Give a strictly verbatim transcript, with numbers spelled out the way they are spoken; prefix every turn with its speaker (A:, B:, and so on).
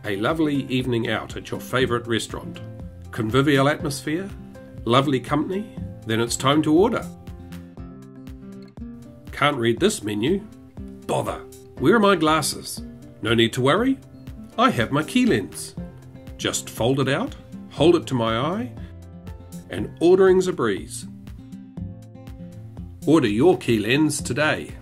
A: A lovely evening out at your favourite restaurant. Convivial atmosphere? Lovely company? Then it's time to order. Can't read this menu? Bother! Where are my glasses? No need to worry. I have my Keylenz. Just fold it out, hold it to my eye, and ordering's a breeze. Order your Keylenz today.